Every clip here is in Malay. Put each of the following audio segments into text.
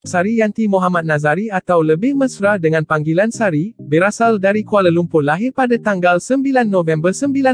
Sari Yanti Muhammad Nazari atau lebih mesra dengan panggilan Sari, berasal dari Kuala Lumpur, lahir pada tanggal 9 November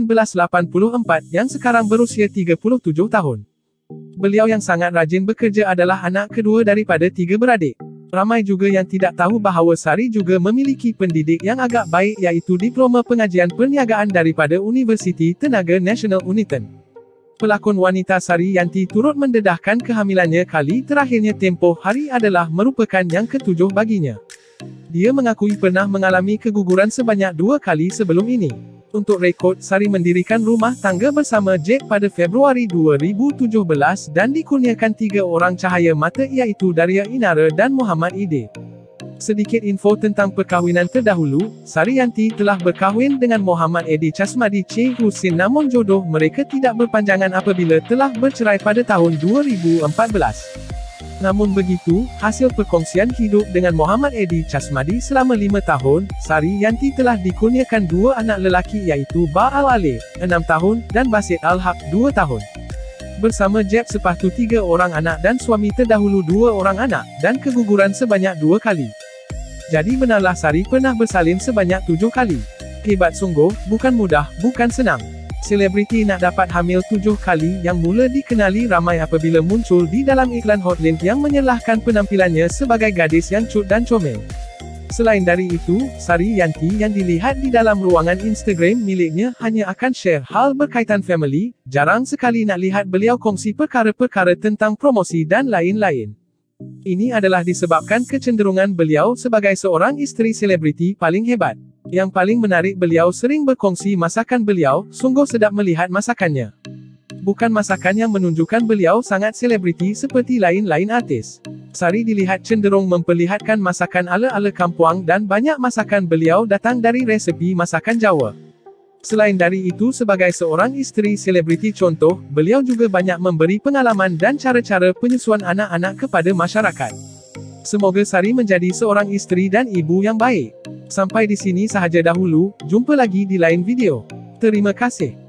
1984 yang sekarang berusia 37 tahun. Beliau yang sangat rajin bekerja adalah anak kedua daripada 3 beradik. Ramai juga yang tidak tahu bahawa Sari juga memiliki pendidik yang agak baik iaitu Diploma Pengajian Perniagaan daripada Universiti Tenaga Nasional Untung. Pelakon wanita Sari Yanti turut mendedahkan kehamilannya kali terakhirnya tempoh hari adalah merupakan yang ke-7 baginya. Dia mengakui pernah mengalami keguguran sebanyak 2 kali sebelum ini. Untuk rekod, Sari mendirikan rumah tangga bersama Jep pada Februari 2017 dan dikurniakan 3 orang cahaya mata iaitu Daria Inara dan Muhammad Ide. Sedikit info tentang perkahwinan terdahulu, Sari Yanti telah berkahwin dengan Muhammad Edi Chasmadi C. Husin, namun jodoh mereka tidak berpanjangan apabila telah bercerai pada tahun 2014. Namun begitu, hasil perkongsian hidup dengan Muhammad Edi Chasmadi selama 5 tahun, Sari Yanti telah dikurniakan 2 anak lelaki iaitu Ba Al-Ali, 6 tahun, dan Basit Al-Haq, 2 tahun. Bersama Jep Sepahtu 3 orang anak dan suami terdahulu 2 orang anak, dan keguguran sebanyak 2 kali. Jadi benarlah Sari pernah bersalin sebanyak 7 kali. Hebat sungguh, bukan mudah, bukan senang. Selebriti nak dapat hamil 7 kali yang mula dikenali ramai apabila muncul di dalam iklan hotline yang menyalahkan penampilannya sebagai gadis yang cut dan comel. Selain dari itu, Sari Yanti yang dilihat di dalam ruangan Instagram miliknya hanya akan share hal berkaitan family, jarang sekali nak lihat beliau kongsi perkara-perkara tentang promosi dan lain-lain. Ini adalah disebabkan kecenderungan beliau sebagai seorang isteri selebriti paling hebat. Yang paling menarik, beliau sering berkongsi masakan beliau, sungguh sedap melihat masakannya. Bukan masakan yang menunjukkan beliau sangat selebriti seperti lain-lain artis. Sari dilihat cenderung memperlihatkan masakan ala-ala Kampung dan banyak masakan beliau datang dari resepi masakan Jawa. Selain dari itu, sebagai seorang isteri selebriti contoh, beliau juga banyak memberi pengalaman dan cara-cara penyusuan anak-anak kepada masyarakat. Semoga Sari menjadi seorang isteri dan ibu yang baik. Sampai di sini sahaja dahulu, jumpa lagi di lain video. Terima kasih.